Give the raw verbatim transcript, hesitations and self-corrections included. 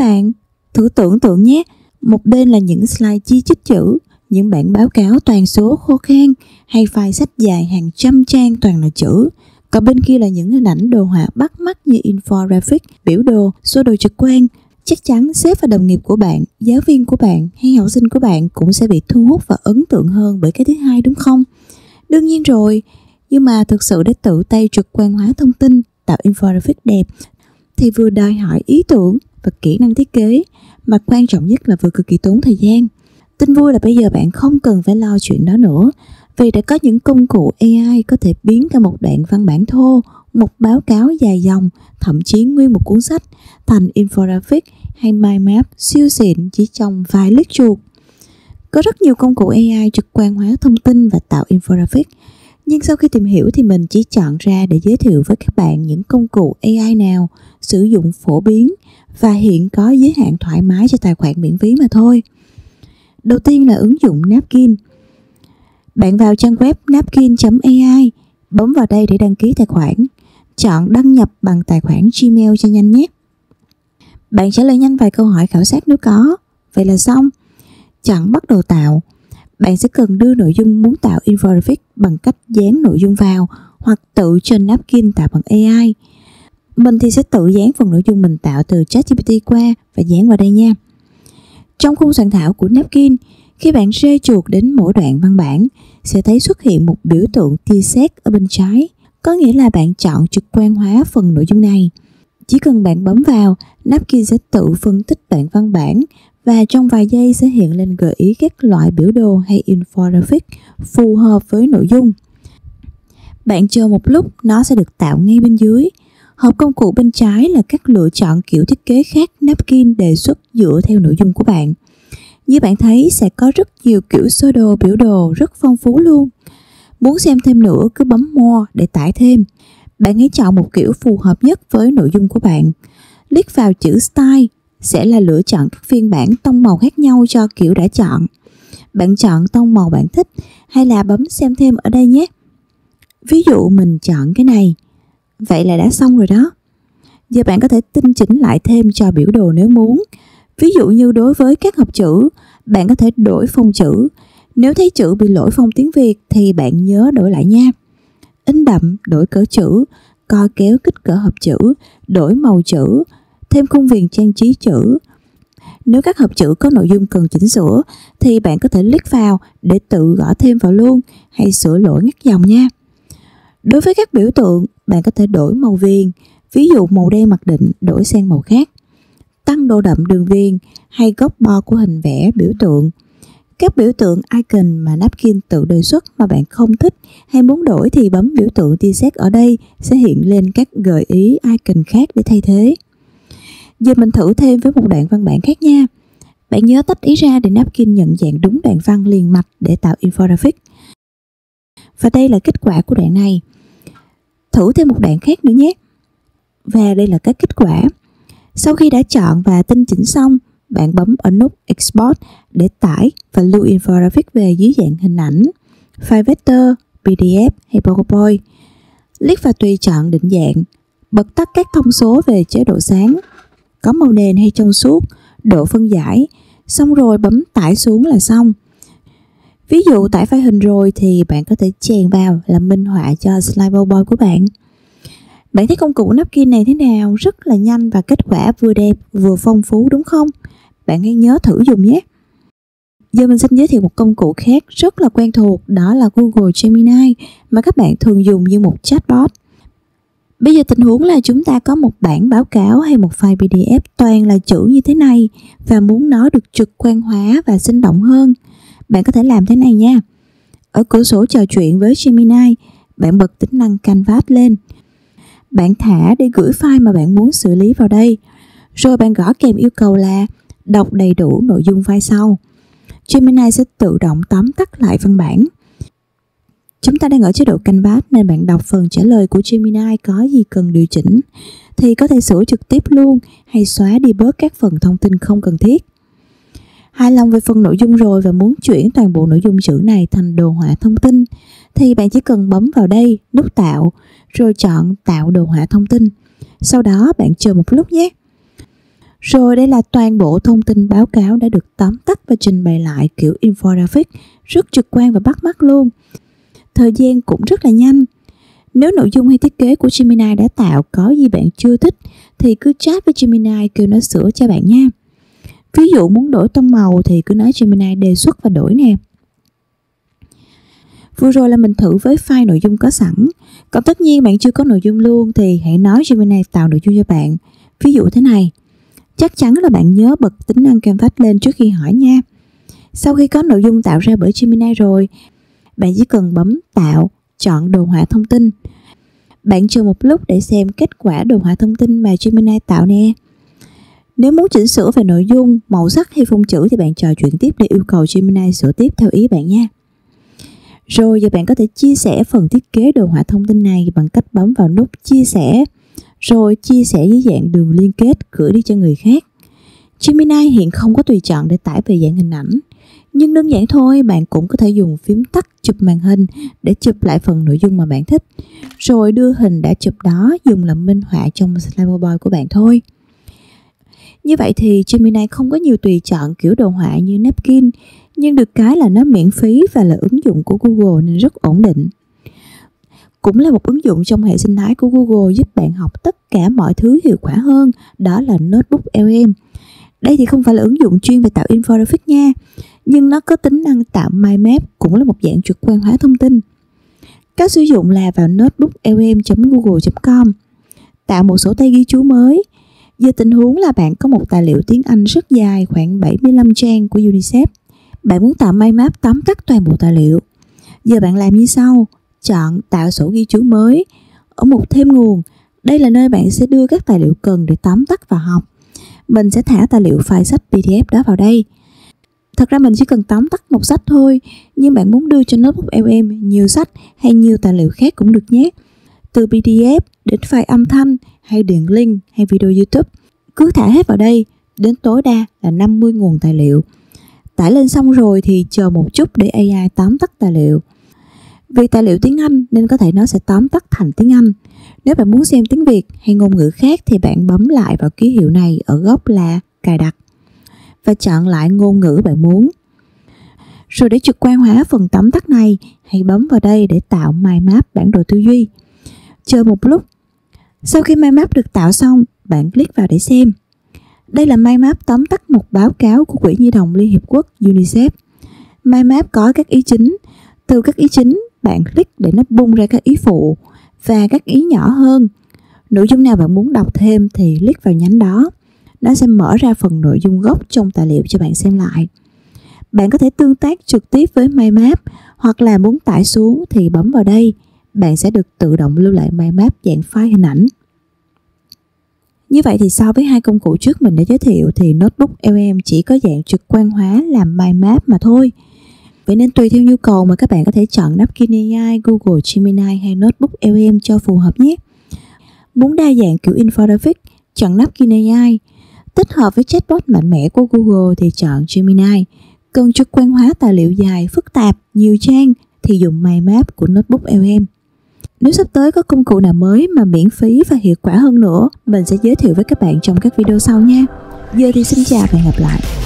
bạn, thử tưởng tượng nhé, một bên là những slide chi chít chữ, những bản báo cáo toàn số khô khan, hay file sách dài hàng trăm trang toàn là chữ. Còn bên kia là những hình ảnh đồ họa bắt mắt như infographic, biểu đồ, sơ đồ trực quan. Chắc chắn sếp và đồng nghiệp của bạn, giáo viên của bạn hay học sinh của bạn cũng sẽ bị thu hút và ấn tượng hơn bởi cái thứ hai, đúng không? Đương nhiên rồi, nhưng mà thực sự để tự tay trực quan hóa thông tin, tạo infographic đẹp thì vừa đòi hỏi ý tưởng và kỹ năng thiết kế, mà quan trọng nhất là vừa cực kỳ tốn thời gian. Tin vui là bây giờ bạn không cần phải lo chuyện đó nữa, vì đã có những công cụ a i có thể biến cả một đoạn văn bản thô, một báo cáo dài dòng, thậm chí nguyên một cuốn sách thành infographic hay mind map siêu xịn chỉ trong vài click chuột. Có rất nhiều công cụ a i trực quan hóa thông tin và tạo infographic, nhưng sau khi tìm hiểu thì mình chỉ chọn ra để giới thiệu với các bạn những công cụ a i nào sử dụng phổ biến và hiện có giới hạn thoải mái cho tài khoản miễn phí mà thôi. Đầu tiên là ứng dụng Napkin. Bạn vào trang web napkin chấm a i, bấm vào đây để đăng ký tài khoản. Chọn đăng nhập bằng tài khoản Gmail cho nhanh nhé. Bạn trả lời nhanh vài câu hỏi khảo sát nếu có. Vậy là xong. Chọn bắt đầu tạo. Bạn sẽ cần đưa nội dung muốn tạo infographic bằng cách dán nội dung vào, hoặc tự trên Napkin tạo bằng a i. Mình thì sẽ tự dán phần nội dung mình tạo từ ChatGPT qua và dán vào đây nha. Trong khung soạn thảo của Napkin, khi bạn rê chuột đến mỗi đoạn văn bản, sẽ thấy xuất hiện một biểu tượng tia sét ở bên trái, có nghĩa là bạn chọn trực quan hóa phần nội dung này. Chỉ cần bạn bấm vào, Napkin sẽ tự phân tích đoạn văn bản và trong vài giây sẽ hiện lên gợi ý các loại biểu đồ hay infographic phù hợp với nội dung. Bạn chờ một lúc, nó sẽ được tạo ngay bên dưới. Hộp công cụ bên trái là các lựa chọn kiểu thiết kế khác Napkin đề xuất dựa theo nội dung của bạn. Như bạn thấy sẽ có rất nhiều kiểu sơ đồ, biểu đồ rất phong phú luôn. Muốn xem thêm nữa cứ bấm More để tải thêm. Bạn hãy chọn một kiểu phù hợp nhất với nội dung của bạn. Click vào chữ Style sẽ là lựa chọn các phiên bản tông màu khác nhau cho kiểu đã chọn. Bạn chọn tông màu bạn thích hay là bấm xem thêm ở đây nhé. Ví dụ mình chọn cái này. Vậy là đã xong rồi đó. Giờ bạn có thể tinh chỉnh lại thêm cho biểu đồ nếu muốn. Ví dụ như đối với các hộp chữ, bạn có thể đổi phông chữ. Nếu thấy chữ bị lỗi phông tiếng Việt thì bạn nhớ đổi lại nha. In đậm, đổi cỡ chữ, co kéo kích cỡ hộp chữ, đổi màu chữ, thêm khung viền trang trí chữ. Nếu các hộp chữ có nội dung cần chỉnh sửa thì bạn có thể click vào để tự gõ thêm vào luôn, hay sửa lỗi ngắt dòng nha. Đối với các biểu tượng, bạn có thể đổi màu viền, ví dụ màu đen mặc định đổi sang màu khác, tăng độ đậm đường viền hay góc bo của hình vẽ biểu tượng. Các biểu tượng icon mà Napkin tự đề xuất mà bạn không thích hay muốn đổi thì bấm biểu tượng tia sét ở đây sẽ hiện lên các gợi ý icon khác để thay thế. Giờ mình thử thêm với một đoạn văn bản khác nha. Bạn nhớ tách ý ra để Napkin nhận dạng đúng đoạn văn liền mạch để tạo infographic. Và đây là kết quả của đoạn này. Thử thêm một đoạn khác nữa nhé. Và đây là các kết quả. Sau khi đã chọn và tinh chỉnh xong, bạn bấm ở nút Export để tải và lưu infographic về dưới dạng hình ảnh, file vector, pê đê ép hay PowerPoint. Click vào tùy chọn định dạng, bật tắt các thông số về chế độ sáng, có màu nền hay trong suốt, độ phân giải, xong rồi bấm tải xuống là xong. Ví dụ tải file hình rồi thì bạn có thể chèn vào làm minh họa cho slide PowerPoint của bạn. Bạn thấy công cụ Napkin này thế nào? Rất là nhanh và kết quả vừa đẹp vừa phong phú đúng không? Bạn hãy nhớ thử dùng nhé. Giờ mình xin giới thiệu một công cụ khác rất là quen thuộc, đó là Google Gemini mà các bạn thường dùng như một chatbot. Bây giờ tình huống là chúng ta có một bản báo cáo hay một file pê đê ép toàn là chữ như thế này và muốn nó được trực quan hóa và sinh động hơn. Bạn có thể làm thế này nha. Ở cửa sổ trò chuyện với Gemini, bạn bật tính năng Canvas lên. Bạn thả để gửi file mà bạn muốn xử lý vào đây. Rồi bạn gõ kèm yêu cầu là đọc đầy đủ nội dung file sau. Gemini sẽ tự động tóm tắt lại văn bản. Chúng ta đang ở chế độ Canvas nên bạn đọc phần trả lời của Gemini có gì cần điều chỉnh thì có thể sửa trực tiếp luôn hay xóa đi bớt các phần thông tin không cần thiết. Hài lòng về phần nội dung rồi và muốn chuyển toàn bộ nội dung chữ này thành đồ họa thông tin thì bạn chỉ cần bấm vào đây nút tạo rồi chọn tạo đồ họa thông tin. Sau đó bạn chờ một lúc nhé. Rồi đây là toàn bộ thông tin báo cáo đã được tóm tắt và trình bày lại kiểu infographic, rất trực quan và bắt mắt luôn. Thời gian cũng rất là nhanh. Nếu nội dung hay thiết kế của Gemini đã tạo có gì bạn chưa thích thì cứ chat với Gemini kêu nó sửa cho bạn nha. Ví dụ muốn đổi tông màu thì cứ nói Gemini đề xuất và đổi nè. Vừa rồi là mình thử với file nội dung có sẵn. Còn tất nhiên bạn chưa có nội dung luôn thì hãy nói Gemini tạo nội dung cho bạn. Ví dụ thế này. Chắc chắn là bạn nhớ bật tính năng Canvas lên trước khi hỏi nha. Sau khi có nội dung tạo ra bởi Gemini rồi, bạn chỉ cần bấm tạo, chọn đồ họa thông tin. Bạn chờ một lúc để xem kết quả đồ họa thông tin mà Gemini tạo nè. Nếu muốn chỉnh sửa về nội dung, màu sắc hay phông chữ thì bạn trò chuyện tiếp để yêu cầu Gemini sửa tiếp theo ý bạn nha. Rồi giờ bạn có thể chia sẻ phần thiết kế đồ họa thông tin này bằng cách bấm vào nút chia sẻ, rồi chia sẻ dưới dạng đường liên kết gửi đi cho người khác. Gemini hiện không có tùy chọn để tải về dạng hình ảnh, nhưng đơn giản thôi, bạn cũng có thể dùng phím tắt chụp màn hình để chụp lại phần nội dung mà bạn thích, rồi đưa hình đã chụp đó dùng làm minh họa trong slide PowerPoint của bạn thôi. Như vậy thì Gemini không có nhiều tùy chọn kiểu đồ họa như Napkin, nhưng được cái là nó miễn phí và là ứng dụng của Google nên rất ổn định. Cũng là một ứng dụng trong hệ sinh thái của Google giúp bạn học tất cả mọi thứ hiệu quả hơn, đó là Notebook eo em. Đây thì không phải là ứng dụng chuyên về tạo infographic nha, nhưng nó có tính năng tạo mind map, cũng là một dạng trực quan hóa thông tin. Cách sử dụng là vào notebook eo em chấm google chấm com, tạo một sổ tay ghi chú mới. Giờ tình huống là bạn có một tài liệu tiếng Anh rất dài, khoảng bảy mươi lăm trang của UNICEF. Bạn muốn tạo mind map tóm tắt toàn bộ tài liệu. Giờ bạn làm như sau, chọn tạo sổ ghi chú mới. Ở mục thêm nguồn, đây là nơi bạn sẽ đưa các tài liệu cần để tóm tắt và học. Mình sẽ thả tài liệu file sách pê đê ép đó vào đây. Thật ra mình chỉ cần tóm tắt một sách thôi, nhưng bạn muốn đưa cho Notebook eo em nhiều sách hay nhiều tài liệu khác cũng được nhé. Từ pê đê ép đến file âm thanh hay điền link hay video YouTube, cứ thả hết vào đây, đến tối đa là năm mươi nguồn tài liệu. Tải lên xong rồi thì chờ một chút để a i tóm tắt tài liệu. Vì tài liệu tiếng Anh nên có thể nó sẽ tóm tắt thành tiếng Anh. Nếu bạn muốn xem tiếng Việt hay ngôn ngữ khác thì bạn bấm lại vào ký hiệu này ở góc là cài đặt và chọn lại ngôn ngữ bạn muốn. Rồi để trực quan hóa phần tóm tắt này, hãy bấm vào đây để tạo mind map bản đồ tư duy. Chờ một lúc. Sau khi mind map được tạo xong, bạn click vào để xem. Đây là mind map tóm tắt một báo cáo của Quỹ Nhi đồng Liên Hiệp Quốc UNICEF. Mind map có các ý chính. Từ các ý chính, bạn click để nó bung ra các ý phụ và các ý nhỏ hơn. Nội dung nào bạn muốn đọc thêm thì click vào nhánh đó. Nó sẽ mở ra phần nội dung gốc trong tài liệu cho bạn xem lại. Bạn có thể tương tác trực tiếp với mind map, hoặc là muốn tải xuống thì bấm vào đây. Bạn sẽ được tự động lưu lại mind map dạng file hình ảnh. Như vậy thì so với hai công cụ trước mình đã giới thiệu thì Notebook eo em chỉ có dạng trực quan hóa làm mind map mà thôi. Vậy nên tùy theo nhu cầu mà các bạn có thể chọn Napkin a i, Google Gemini hay Notebook eo em cho phù hợp nhé. Muốn đa dạng kiểu infographic, chọn Napkin a i. Tích hợp với chatbot mạnh mẽ của Google thì chọn Gemini. Cần trực quan hóa tài liệu dài, phức tạp, nhiều trang thì dùng mind map của Notebook eo em. Nếu sắp tới có công cụ nào mới mà miễn phí và hiệu quả hơn nữa, mình sẽ giới thiệu với các bạn trong các video sau nha. Giờ thì xin chào và hẹn gặp lại.